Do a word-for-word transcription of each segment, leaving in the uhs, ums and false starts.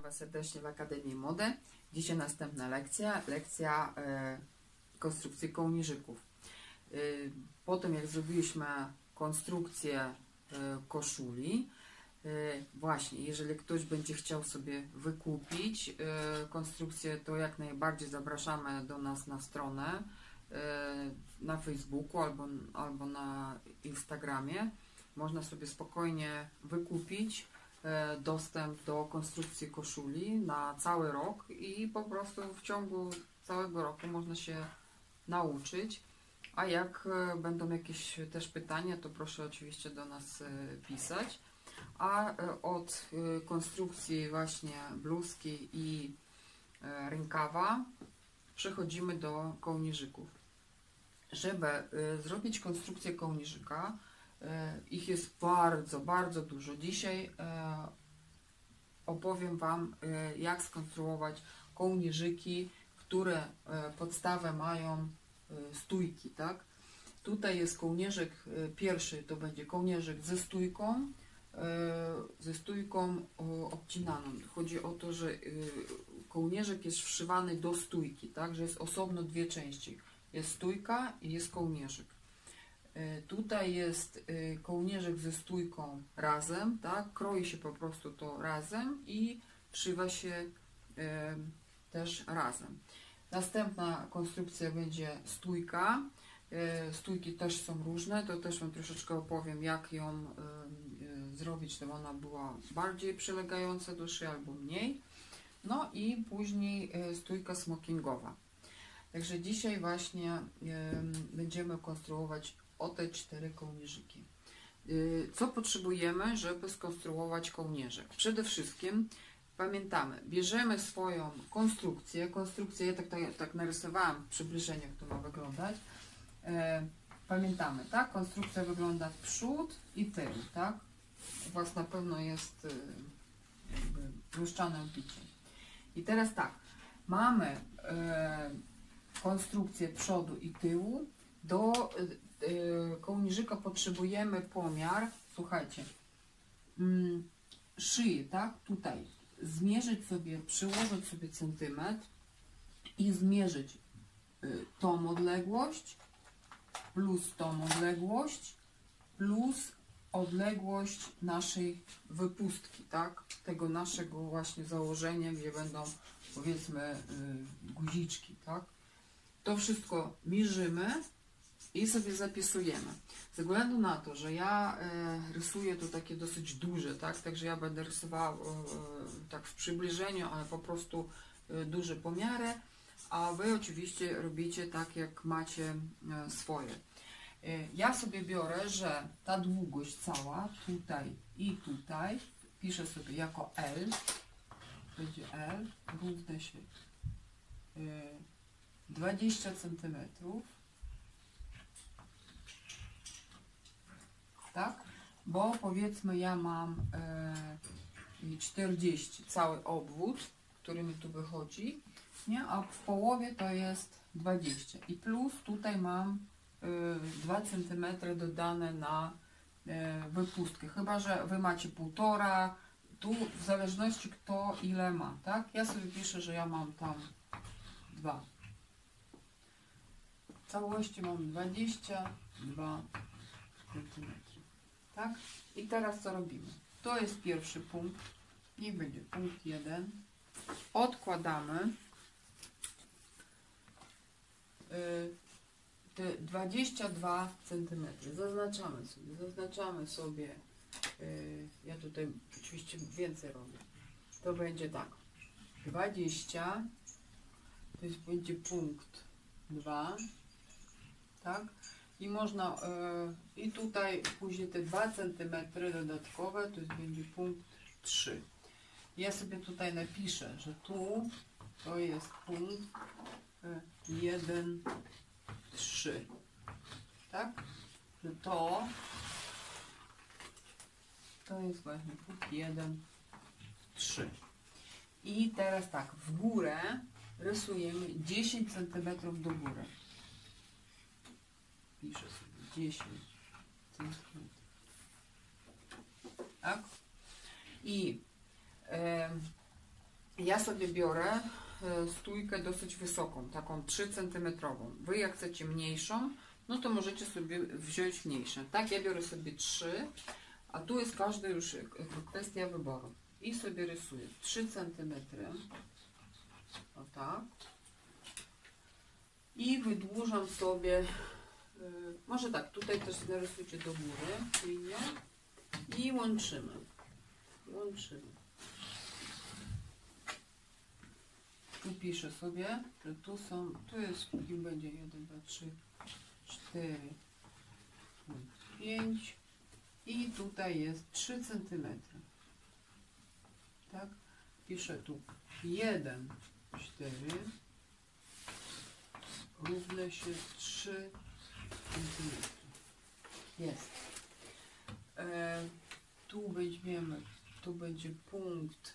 Was serdecznie w Akademii Mody. Dzisiaj następna lekcja, lekcja e, konstrukcji kołnierzyków. E, po tym jak zrobiliśmy konstrukcję e, koszuli, e, właśnie, jeżeli ktoś będzie chciał sobie wykupić e, konstrukcję, to jak najbardziej zapraszamy do nas na stronę e, na Facebooku albo, albo na Instagramie. Można sobie spokojnie wykupić dostęp do konstrukcji koszuli na cały rok i po prostu w ciągu całego roku można się nauczyć. A jak będą jakieś też pytania, to proszę oczywiście do nas pisać. A od konstrukcji właśnie bluzki i rękawa przechodzimy do kołnierzyków. Żeby zrobić konstrukcję kołnierzyka, ich jest bardzo, bardzo dużo. Dzisiaj e, opowiem Wam, e, jak skonstruować kołnierzyki, które e, podstawę mają e, stójki, tak? Tutaj jest kołnierzyk e, pierwszy, to będzie kołnierzyk ze stójką, e, ze stójką e, obcinaną. Chodzi o to, że e, kołnierzyk jest wszywany do stójki, tak? Że jest osobno dwie części. Jest stójka i jest kołnierzyk. Tutaj jest kołnierzyk ze stójką razem, tak? Kroi się po prostu to razem i wszywa się e, też razem. Następna konstrukcja będzie stójka. E, stójki też są różne, to też Wam troszeczkę opowiem, jak ją e, e, zrobić, żeby ona była bardziej przylegająca do szyi albo mniej. No i później e, stójka smokingowa. Także dzisiaj właśnie e, będziemy konstruować o te cztery kołnierzyki. Co potrzebujemy, żeby skonstruować kołnierzyk? Przede wszystkim pamiętamy, bierzemy swoją konstrukcję. Konstrukcję, ja tak, tak, tak narysowałam w przybliżeniu, jak to ma wyglądać. Pamiętamy, tak? Konstrukcja wygląda w przód i tył, tak? U Was na pewno jest jakby błyszczane odbicie. I teraz tak, mamy konstrukcję przodu i tyłu. Do kołnierzyka potrzebujemy pomiar, słuchajcie, szyi, tak, tutaj zmierzyć sobie, przyłożyć sobie centymetr i zmierzyć tą odległość plus tą odległość plus odległość naszej wypustki, tak, tego naszego właśnie założenia, gdzie będą, powiedzmy, guziczki, tak. To wszystko mierzymy i sobie zapisujemy. Ze względu na to, że ja e, rysuję to takie dosyć duże, tak? Także ja będę rysowała e, tak w przybliżeniu, ale po prostu e, duże pomiary, a Wy oczywiście robicie tak, jak macie e, swoje. E, ja sobie biorę, że ta długość cała, tutaj i tutaj, piszę sobie jako L, będzie L, równa się e, dwadzieścia centymetrów. Tak? Bo powiedzmy ja mam e, czterdzieści, cały obwód, który mi tu wychodzi, nie? A w połowie to jest dwadzieścia. I plus tutaj mam e, dwa centymetry dodane na e, wypustkę. Chyba że Wy macie półtora, tu w zależności kto ile ma, tak? Ja sobie piszę, że ja mam tam dwa. W całości mam dwadzieścia dwa centymetry. Tak? I teraz co robimy? To jest pierwszy punkt. Niech będzie punkt jeden. Odkładamy te dwadzieścia dwa centymetry. Zaznaczamy sobie. Zaznaczamy sobie. Ja tutaj oczywiście więcej robię. To będzie tak. dwadzieścia. To jest, będzie punkt dwa. Tak? I można, yy, i tutaj później te dwa centymetry dodatkowe, to jest będzie punkt trzy. Ja sobie tutaj napiszę, że tu to jest punkt jeden, trzy. Tak? Że to to jest właśnie punkt jeden, trzy. I teraz tak, w górę rysujemy dziesięć centymetrów do góry. Piszę sobie dziesięć centymetrów. Tak? I e, ja sobie biorę e, stójkę dosyć wysoką, taką trzy centymetry. Wy jak chcecie mniejszą, no to możecie sobie wziąć mniejsze. Tak, ja biorę sobie trzy, a tu jest każdy już kwestia wyboru. I sobie rysuję trzy centymetry. O tak. I wydłużam sobie, yy, może tak, tutaj też narysujcie do góry linię i łączymy. Łączymy. Tu piszę sobie, że tu są, tu jest, kim będzie jeden, dwa, trzy, cztery, pięć i tutaj jest trzy centymetry. Tak? Piszę tu jeden, cztery równa się trzy centymetry. Jest. E, tu weźmiemy, tu będzie punkt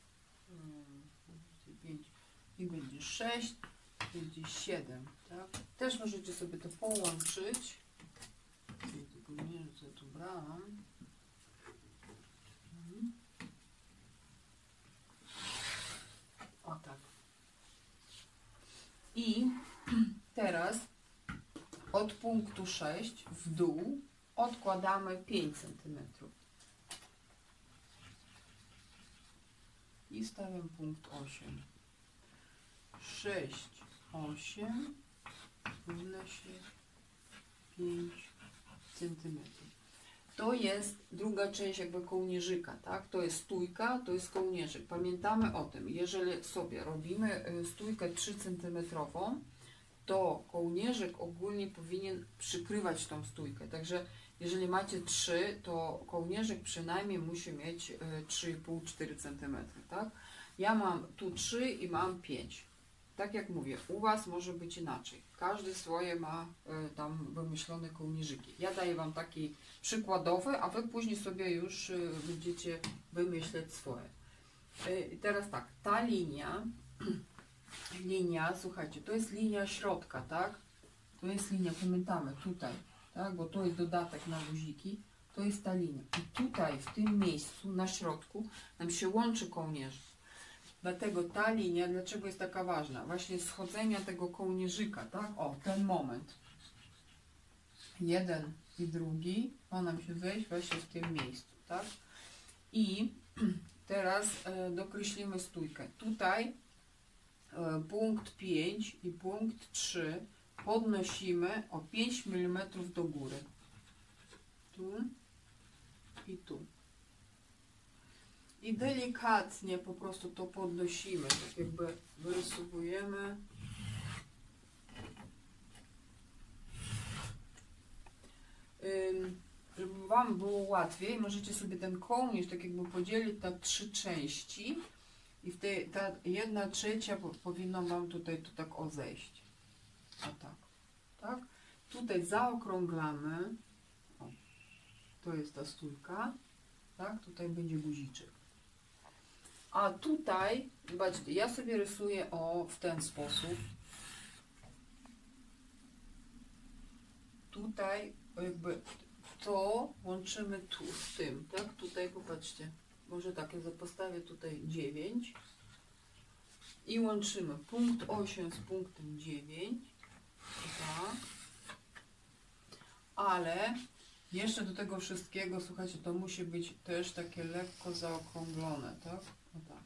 pięć i będzie sześć, będzie siedem. Tak? Też możecie sobie to połączyć. Tylko nie wiem, co tu brałam. O tak. I teraz od punktu sześć w dół odkładamy pięć centymetrów. I stawiam punkt osiem. sześć, osiem równa się pięć centymetrów. To jest druga część jakby kołnierzyka, tak? To jest stójka, to jest kołnierzyk. Pamiętamy o tym, jeżeli sobie robimy stójkę trzy centymetry, to kołnierzyk ogólnie powinien przykrywać tą stójkę. Także jeżeli macie trzy, to kołnierzyk przynajmniej musi mieć trzy i pół do czterech centymetrów, tak? Ja mam tu trzy i mam pięć. Tak jak mówię, u Was może być inaczej. Każdy swoje ma y, tam wymyślone kołnierzyki. Ja daję Wam taki przykładowy, a Wy później sobie już y, będziecie wymyśleć swoje. Y, teraz tak, ta linia, linia, słuchajcie, to jest linia środka, tak? To jest linia, pamiętamy, tutaj, tak? Bo to jest dodatek na guziki. To jest ta linia. I tutaj, w tym miejscu, na środku, nam się łączy kołnierzyk. Dlatego ta linia, dlaczego jest taka ważna? Właśnie schodzenia tego kołnierzyka, tak? O, ten moment. Jeden i drugi ma nam się wejść właśnie w tym miejscu, tak? I teraz e, dokreślimy stójkę. Tutaj e, punkt pięć i punkt trzy podnosimy o pięć milimetrów do góry. Tu i tu. I delikatnie po prostu to podnosimy, tak jakby wyrysowujemy. Żeby Wam było łatwiej, możecie sobie ten kołnierz tak jakby podzielić na trzy części i w tej, ta jedna trzecia powinno Wam tutaj to tak o zejść. O tak, tak? Tutaj zaokrąglamy. O, to jest ta stójka, tak? Tutaj będzie guziczek. A tutaj, zobaczcie, ja sobie rysuję o w ten sposób. Tutaj jakby to łączymy tu z tym, tak? Tutaj popatrzcie, może tak, ja postawię tutaj dziewięć i łączymy punkt osiem z punktem dziewięć, tak? Ale jeszcze do tego wszystkiego, słuchajcie, to musi być też takie lekko zaokrąglone, tak? O tak.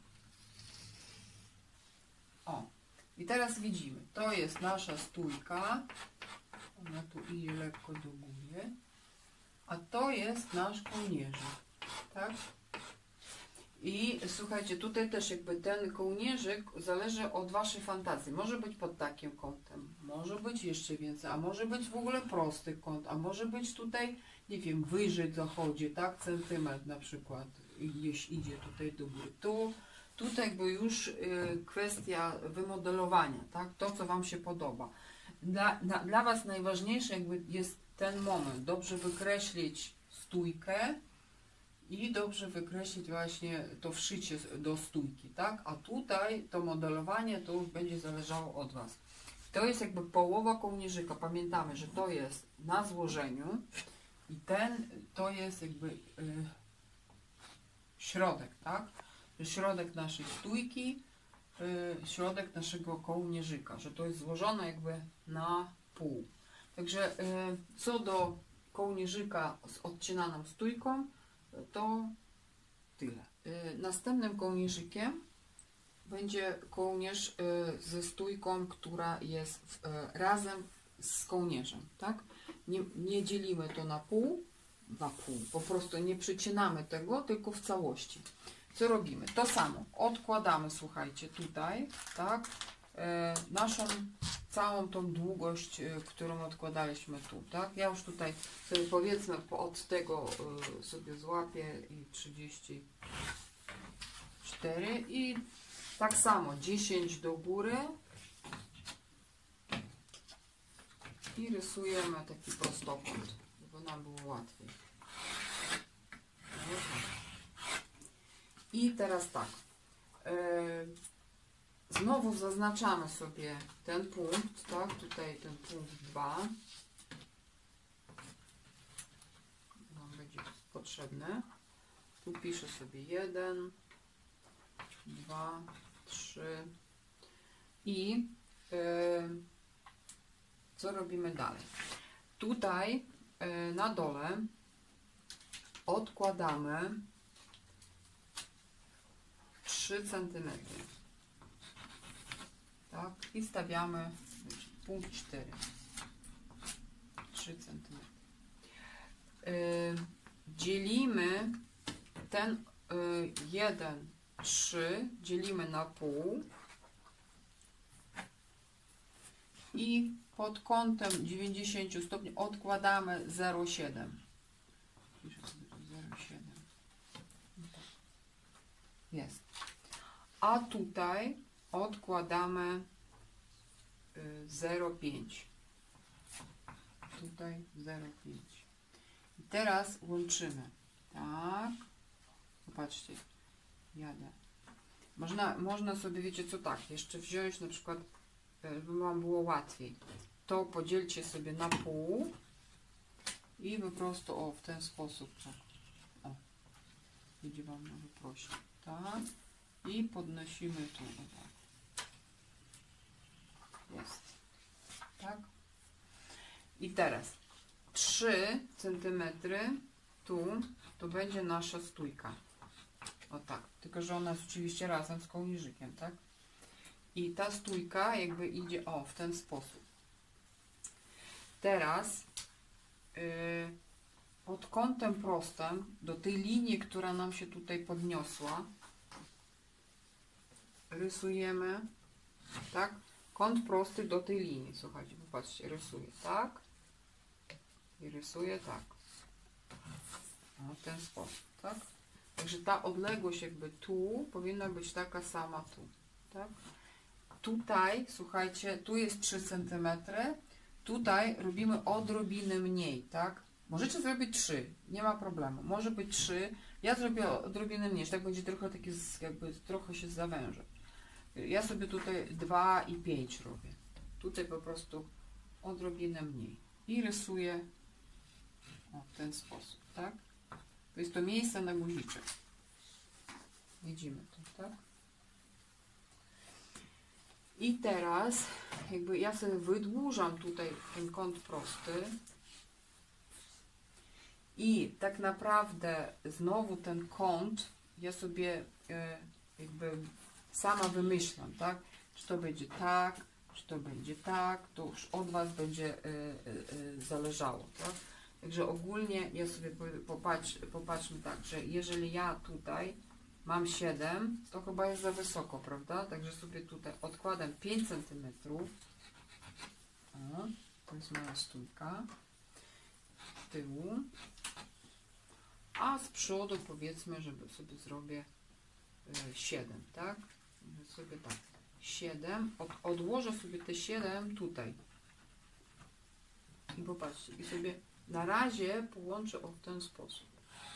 O. I teraz widzimy, to jest nasza stójka. Ona tu idzie lekko do góry. A to jest nasz kołnierzyk, tak? I słuchajcie, tutaj też jakby ten kołnierzyk zależy od Waszej fantazji. Może być pod takim kątem, może być jeszcze więcej, a może być w ogóle prosty kąt, a może być tutaj, nie wiem, wyżej zachodzi, tak? Centymetr na przykład, gdzieś idzie tutaj do góry. Tu, tutaj jakby już y, kwestia wymodelowania, tak? To, co Wam się podoba. Dla, dla, dla Was najważniejsze jakby jest ten moment, dobrze wykreślić stójkę i dobrze wykreślić właśnie to wszycie do stójki, tak? A tutaj to modelowanie to już będzie zależało od Was. To jest jakby połowa kołnierzyka. Pamiętamy, że to jest na złożeniu i ten to jest jakby yy, środek, tak? środek naszej stójki, środek naszego kołnierzyka, że to jest złożone jakby na pół. Także co do kołnierzyka z odcinaną stójką, to tyle. Następnym kołnierzykiem będzie kołnierz ze stójką, która jest razem z kołnierzem, tak? Nie, nie dzielimy to na pół, na pół, po prostu nie przycinamy tego, tylko w całości. Co robimy? To samo, odkładamy, słuchajcie, tutaj, tak, e, naszą całą tą długość, e, którą odkładaliśmy tu, tak. Ja już tutaj sobie powiedzmy od tego e, sobie złapię i trzydzieści cztery i tak samo dziesięć do góry i rysujemy taki prostokąt, żeby nam było łatwiej. I teraz tak, yy, znowu zaznaczamy sobie ten punkt, tak, tutaj ten punkt dwa nam będzie potrzebny. Tu piszę sobie jeden, dwa, trzy i yy, co robimy dalej? Tutaj yy, na dole odkładamy trzy centymetry, tak, i stawiamy punkt cztery, trzy centymetry. Yy, dzielimy ten yy, jeden, trzy, dzielimy na pół i pod kątem dziewięćdziesiąt stopni odkładamy zero przecinek siedem. zero przecinek siedem. Jest. A tutaj odkładamy zero przecinek pięć. Tutaj zero przecinek pięć. I teraz łączymy. Tak. Popatrzcie. Jadę. Można, można sobie, wiecie co, tak, jeszcze wziąć na przykład, żeby wam było łatwiej. To podzielcie sobie na pół i po prostu o w ten sposób. Tak. O. Będzie wam może prościej. Tak. I podnosimy tu. Jest. Tak. I teraz trzy centymetry tu to będzie nasza stójka. O tak. Tylko że ona jest oczywiście razem z kołnierzykiem, tak? I ta stójka jakby idzie o w ten sposób. Teraz yy, pod kątem prostym do tej linii, która nam się tutaj podniosła, rysujemy, tak, kąt prosty do tej linii. Słuchajcie, popatrzcie, rysuję tak i rysuję tak. No, w ten sposób, tak. Także ta odległość jakby tu powinna być taka sama tu, tak. Tutaj, słuchajcie, tu jest trzy centymetry, tutaj robimy odrobinę mniej, tak. Możecie zrobić trzy, nie ma problemu. Może być trzy, ja zrobię odrobinę mniej, tak będzie trochę taki, jakby trochę się zawęża. Ja sobie tutaj dwa i pięć robię. Tutaj po prostu odrobinę mniej. I rysuję o, w ten sposób, tak? To jest to miejsce na guziczek. Widzimy to, tak? I teraz jakby ja sobie wydłużam tutaj ten kąt prosty. I tak naprawdę znowu ten kąt ja sobie e, jakby sama wymyślam, tak? Czy to będzie tak, czy to będzie tak, to już od Was będzie y, y, y, zależało, tak? Także ogólnie ja sobie popatrz, popatrzmy tak, że jeżeli ja tutaj mam siedem, to chyba jest za wysoko, prawda? Także sobie tutaj odkładam pięć centymetrów. O, to jest moja stójka. Z tyłu. A z przodu powiedzmy, żeby sobie zrobię y, siedem, tak? Sobie tak, siedem, od, odłożę sobie te siedem tutaj i popatrzcie, i sobie na razie połączę o w ten sposób,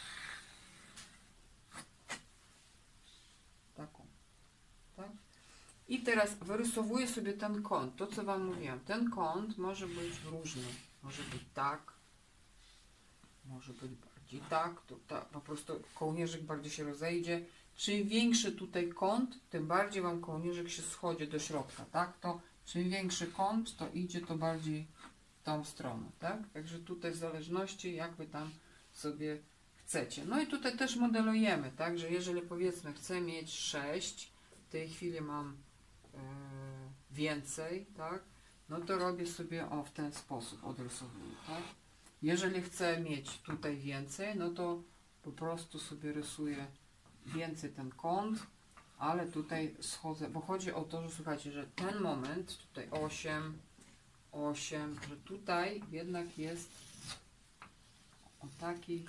taką, tak? I teraz wyrysowuję sobie ten kąt, to co Wam mówiłam, ten kąt może być różny, może być tak, może być bardziej tak, to, tak po prostu kołnierzyk bardziej się rozejdzie, czym większy tutaj kąt, tym bardziej Wam kołnierzyk się schodzi do środka, tak? To czym większy kąt, to idzie to bardziej w tą stronę, tak? Także tutaj w zależności jak Wy tam sobie chcecie. No i tutaj też modelujemy, tak? Że jeżeli powiedzmy chcę mieć sześć, w tej chwili mam yy, więcej, tak? No to robię sobie o w ten sposób odrysowuję, tak? Jeżeli chcę mieć tutaj więcej, no to po prostu sobie rysuję więcej ten kąt, ale tutaj schodzę, bo chodzi o to, że słuchajcie, że ten moment, tutaj osiem, osiem, że tutaj jednak jest o taki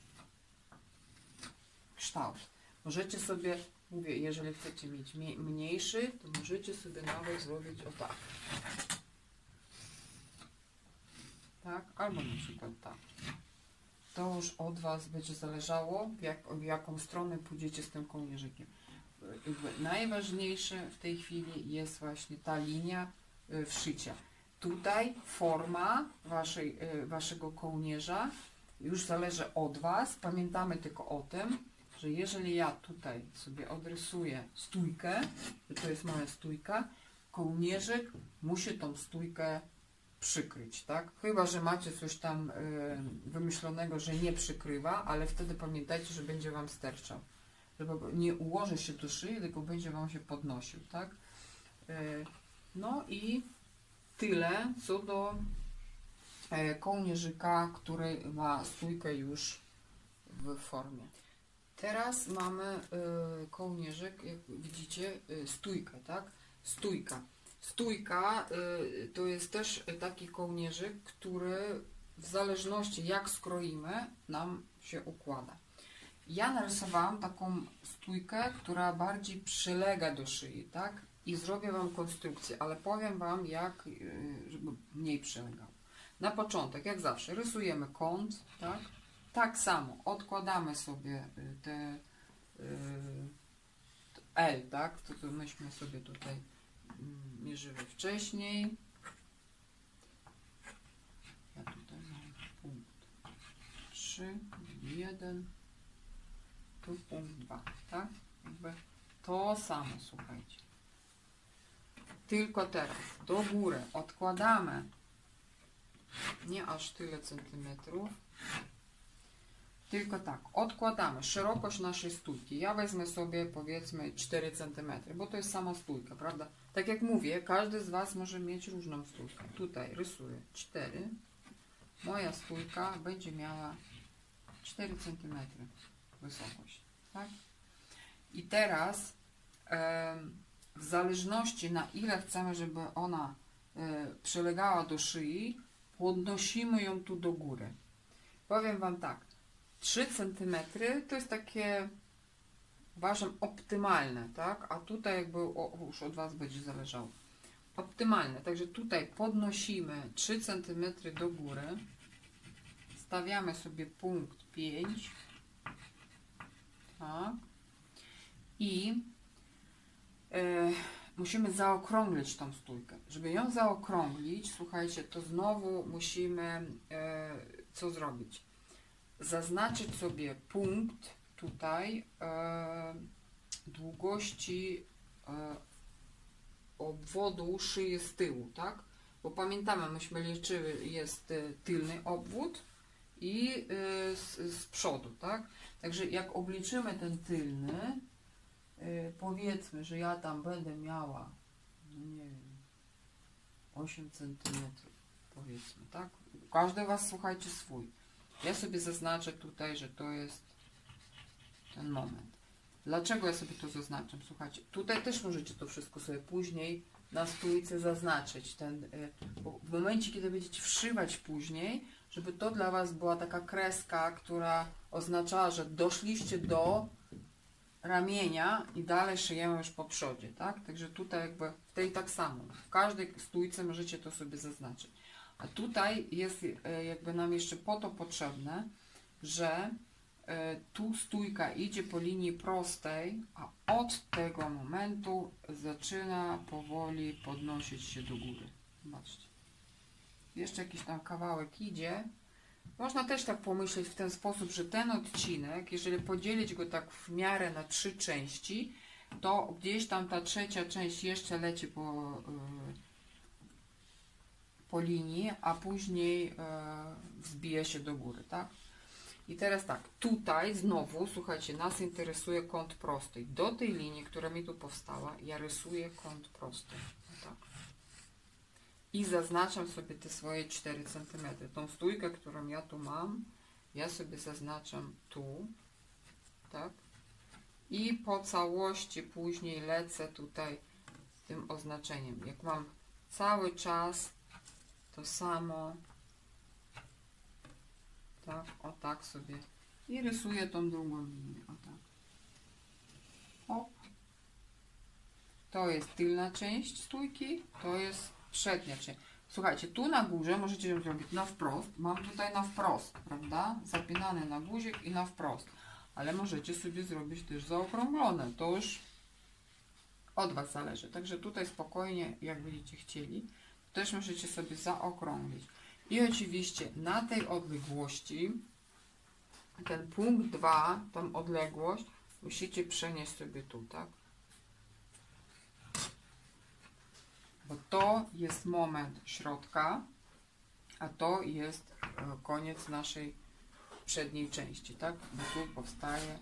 kształt. Możecie sobie, mówię, jeżeli chcecie mieć mniejszy, to możecie sobie nawet zrobić o tak. Tak, albo na przykład tak. To już od Was będzie zależało, w, jak, w jaką stronę pójdziecie z tym kołnierzykiem. Najważniejsze w tej chwili jest właśnie ta linia wszycia. Tutaj forma waszej, Waszego kołnierza już zależy od Was. Pamiętamy tylko o tym, że jeżeli ja tutaj sobie odrysuję stójkę, to jest moja stójka, kołnierzyk musi tą stójkę przykryć, tak? Chyba że macie coś tam y, wymyślonego, że nie przykrywa, ale wtedy pamiętajcie, że będzie Wam sterczał. Żeby nie ułoży się do szyi, tylko będzie Wam się podnosił, tak? Y, no i tyle co do y, kołnierzyka, który ma stójkę już w formie. Teraz mamy y, kołnierzyk, jak widzicie, y, stójkę, tak? Stójka. Stójka y, to jest też taki kołnierzyk, który w zależności jak skroimy, nam się układa. Ja narysowałam taką stójkę, która bardziej przylega do szyi, tak? I zrobię Wam konstrukcję, ale powiem Wam jak, y, żeby mniej przylegał. Na początek, jak zawsze, rysujemy kąt, tak? Tak samo odkładamy sobie te y, L, tak? To, to myśmy sobie tutaj mierzyły wcześniej. Ja tutaj mam punkt trzy, jeden, tu punkt dwa, tak? Jakby to samo, słuchajcie. Tylko teraz do góry odkładamy nie aż tyle centymetrów, tylko tak, odkładamy szerokość naszej stójki. Ja wezmę sobie powiedzmy cztery centymetry, bo to jest sama stójka, prawda? Tak jak mówię, każdy z Was może mieć różną stójkę. Tutaj rysuję cztery. Moja stójka będzie miała cztery centymetry wysokość, tak? I teraz e, w zależności na ile chcemy, żeby ona e, przylegała do szyi, podnosimy ją tu do góry. Powiem Wam tak, trzy centymetry to jest takie, uważam, optymalne, tak? A tutaj jakby o, już od Was będzie zależało. Optymalne, także tutaj podnosimy trzy centymetry do góry, stawiamy sobie punkt pięć, tak? I e, musimy zaokrąglić tą stójkę. Żeby ją zaokrąglić, słuchajcie, to znowu musimy e, co zrobić? Zaznaczyć sobie punkt tutaj e, długości e, obwodu szyi z tyłu, tak? Bo pamiętamy, myśmy liczyły, jest e, tylny obwód i e, z, z przodu, tak? Także jak obliczymy ten tylny, e, powiedzmy, że ja tam będę miała, nie wiem, osiem centymetrów, powiedzmy, tak? Każdy Was, słuchajcie, swój. Ja sobie zaznaczę tutaj, że to jest ten moment. Dlaczego ja sobie to zaznaczam? Słuchajcie, tutaj też możecie to wszystko sobie później na stójce zaznaczyć. Ten, bo w momencie, kiedy będziecie wszywać później, żeby to dla Was była taka kreska, która oznaczała, że doszliście do ramienia i dalej szyjemy już po przodzie, tak? Także tutaj jakby w tej tak samo. W każdej stójce możecie to sobie zaznaczyć. A tutaj jest jakby nam jeszcze po to potrzebne, że tu stójka idzie po linii prostej, a od tego momentu zaczyna powoli podnosić się do góry. Zobaczcie. Jeszcze jakiś tam kawałek idzie, Można też tak pomyśleć w ten sposób, że ten odcinek, jeżeli podzielić go tak w miarę na trzy części, to gdzieś tam ta trzecia część jeszcze leci po, po linii, a później wzbija się do góry, tak? I teraz tak, tutaj znowu, słuchajcie, nas interesuje kąt prosty. Do tej linii, która mi tu powstała, ja rysuję kąt prosty. Tak. I zaznaczam sobie te swoje cztery centymetry. Tą stójkę, którą ja tu mam, ja sobie zaznaczam tu, tak? I po całości później lecę tutaj z tym oznaczeniem. Jak mam cały czas to samo, tak, o tak sobie i rysuję tą drugą linię, o tak. O. To jest tylna część stójki, to jest przednia część. Słuchajcie, tu na górze możecie ją zrobić na wprost. Mam tutaj na wprost, prawda? Zapinany na guzik i na wprost. Ale możecie sobie zrobić też zaokrąglone. To już od Was zależy. Także tutaj spokojnie, jak będziecie chcieli, też możecie sobie zaokrąglić. I oczywiście na tej odległości, ten punkt dwa, tą odległość, musicie przenieść sobie tu, tak? Bo to jest moment środka, a to jest koniec naszej przedniej części, tak? Bo tu powstaje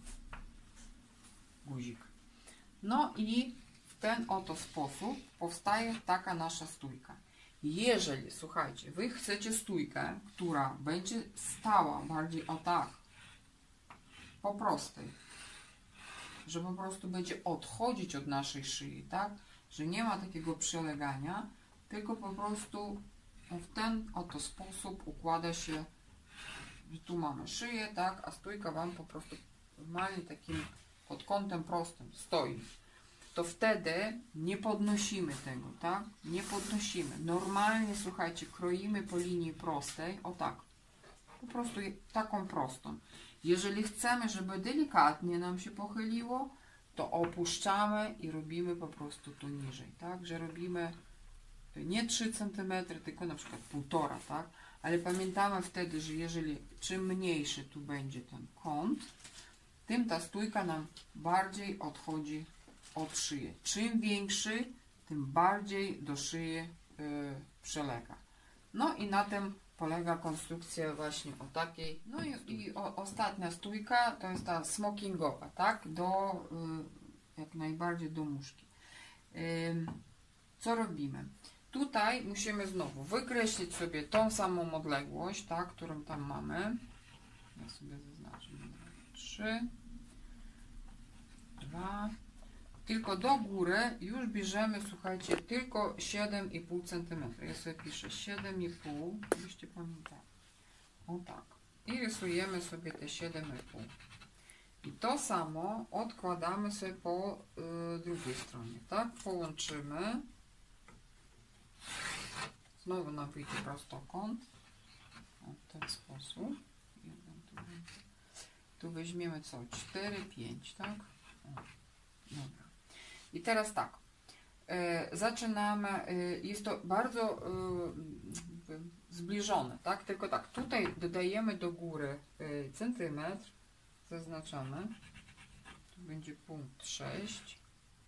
guzik. No i w ten oto sposób powstaje taka nasza stójka. Jeżeli, słuchajcie, Wy chcecie stójkę, która będzie stała bardziej o tak, po prostej, że po prostu będzie odchodzić od naszej szyi, tak? Że nie ma takiego przylegania, tylko po prostu w ten oto sposób układa się, że tu mamy szyję, tak? A stójka Wam po prostu normalnie takim pod kątem prostym stoi. To wtedy nie podnosimy tego, tak? Nie podnosimy. Normalnie, słuchajcie, kroimy po linii prostej, o tak. Po prostu taką prostą. Jeżeli chcemy, żeby delikatnie nam się pochyliło, to opuszczamy i robimy po prostu tu niżej, tak? Że robimy nie trzy centymetry, tylko na przykład półtora, tak? Ale pamiętamy wtedy, że jeżeli czym mniejszy tu będzie ten kąt, tym ta stójka nam bardziej odchodzi od szyi. Czym większy, tym bardziej do szyi yy, przylega. No i na tym polega konstrukcja właśnie o takiej. No i, i o, ostatnia stójka to jest ta smokingowa, tak? Do, yy, jak najbardziej do muszki. Yy, co robimy? Tutaj musimy znowu wykreślić sobie tą samą odległość, tak? Którą tam mamy. Ja sobie zaznaczę. trzy, dwa. Tylko do góry już bierzemy, słuchajcie, tylko siedem i pół centymetra. Ja sobie piszę siedem i pół, żebyście pamiętali. O tak. I rysujemy sobie te siedem i pół. I to samo odkładamy sobie po y, drugiej stronie, tak? Połączymy. Znowu nam wyjdzie prostokąt. W ten sposób. Jeden, tu, tu weźmiemy co? cztery, pięć, tak? O, dobra. I teraz tak, y, zaczynamy, y, jest to bardzo y, zbliżone, tak? Tylko tak, tutaj dodajemy do góry y, centymetr, zaznaczamy, tu będzie punkt sześć,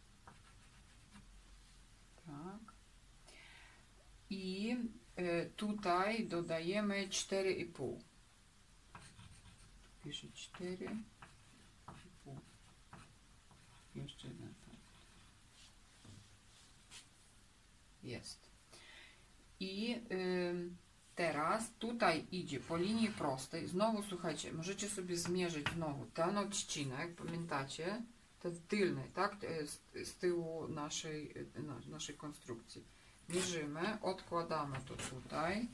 tak, i y, tutaj dodajemy cztery i pół, piszę cztery i pół, jeszcze jeden. Jest. I y, teraz tutaj idzie po linii prostej. Znowu słuchajcie, możecie sobie zmierzyć znowu ten odcinek, pamiętacie? Ten tylny, tak? Z, z tyłu naszej, na, naszej konstrukcji. Mierzymy, odkładamy to tutaj.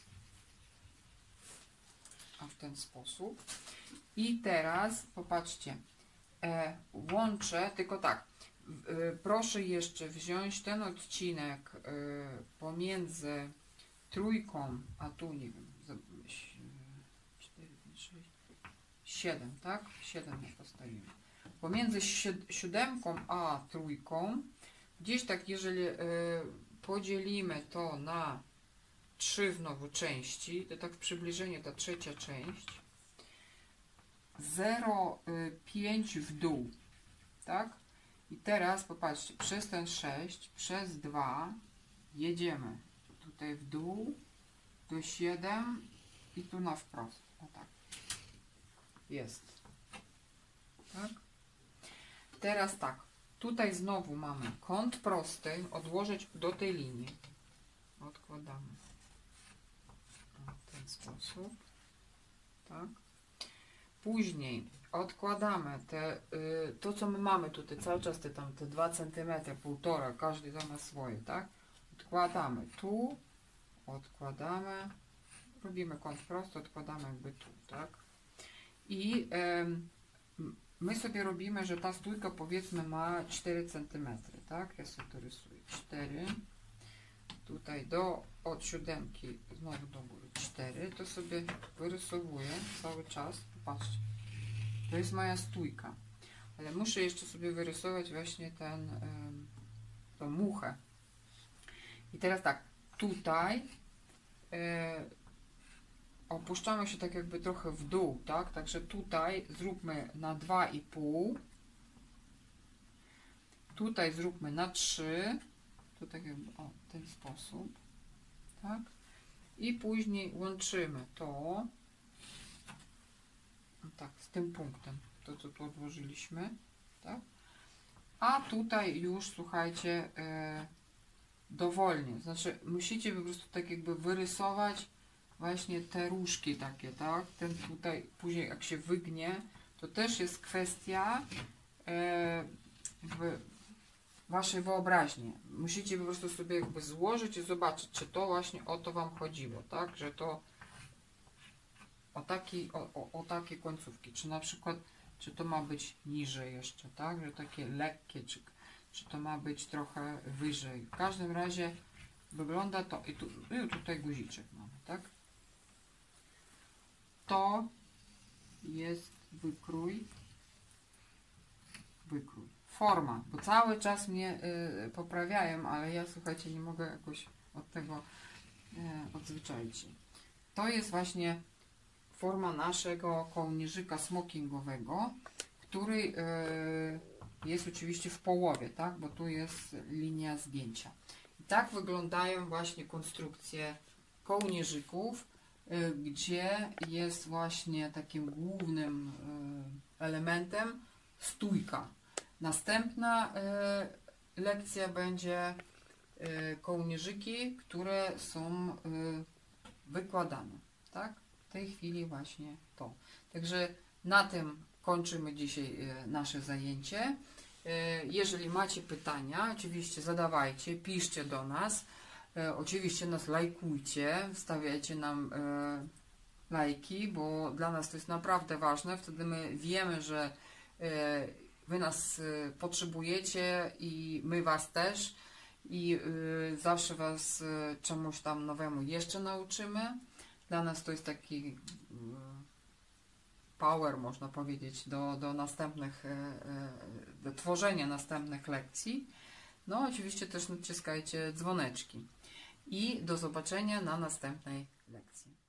A w ten sposób. I teraz popatrzcie, e, łączę, tylko tak. Proszę jeszcze wziąć ten odcinek pomiędzy trójką, a tu nie wiem, cztery, pięć, sześć, siedem, tak? siedem nie postawimy. Pomiędzy siódemką a trójką, gdzieś tak, jeżeli podzielimy to na trzy znowu części, to tak w przybliżeniu ta trzecia część, zero przecinek pięć w dół, tak? I teraz popatrzcie, przez ten sześć, przez dwa jedziemy tutaj w dół do siedem i tu na wprost. O tak. Jest. Tak? Teraz tak. Tutaj znowu mamy kąt prosty, odłożyć do tej linii. Odkładamy. W ten sposób. Tak. Później odkładamy te, y, to co my mamy tutaj cały czas, te tam te dwa centymetry, półtora, każdy tam ma swoje, tak? Odkładamy tu, odkładamy, robimy kąt prosty, odkładamy jakby tu, tak? I y, my sobie robimy, że ta stójka powiedzmy ma cztery centymetry, tak? Ja sobie to rysuję, cztery, tutaj do, od siódemki znowu do góry cztery, to sobie wyrysowuję cały czas, patrzcie. To jest moja stójka, ale muszę jeszcze sobie wyrysować właśnie ten, y, tą muchę. I teraz tak, tutaj y, opuszczamy się tak jakby trochę w dół, tak? Także tutaj zróbmy na dwa i pół, tutaj zróbmy na trzy, to tak jakby o, w ten sposób, tak? I później łączymy to, tak, z tym punktem, to co tu odłożyliśmy, tak? A tutaj już, słuchajcie, yy, dowolnie, znaczy musicie po prostu tak jakby wyrysować właśnie te różki takie, tak? Ten tutaj, później jak się wygnie, to też jest kwestia yy, waszej wyobraźni. Musicie po prostu sobie jakby złożyć i zobaczyć, czy to właśnie o to wam chodziło, tak? Że to o, taki, o, o, o takie końcówki, czy na przykład, czy to ma być niżej jeszcze, tak, że takie lekkie, czy, czy to ma być trochę wyżej. W każdym razie wygląda to, i, tu, i tutaj guziczek mamy, tak. To jest wykrój, wykrój, forma, bo cały czas mnie y, poprawiają, ale ja, słuchajcie, nie mogę jakoś od tego y, odzwyczaić się. To jest właśnie forma naszego kołnierzyka smokingowego, który yy, jest oczywiście w połowie, tak? Bo tu jest linia zgięcia. I tak wyglądają właśnie konstrukcje kołnierzyków, yy, gdzie jest właśnie takim głównym yy, elementem stójka. Następna yy, lekcja będzie yy, kołnierzyki, które są yy, wykładane, tak? W tej chwili właśnie to. Także na tym kończymy dzisiaj nasze zajęcie. Jeżeli macie pytania, oczywiście zadawajcie, piszcie do nas. Oczywiście nas lajkujcie, wstawiajcie nam lajki, bo dla nas to jest naprawdę ważne. Wtedy my wiemy, że wy nas potrzebujecie i my was też. I zawsze was czemuś tam nowemu jeszcze nauczymy. Dla nas to jest taki power, można powiedzieć, do, do następnych, do tworzenia następnych lekcji. No oczywiście też naciskajcie dzwoneczki. I do zobaczenia na następnej lekcji.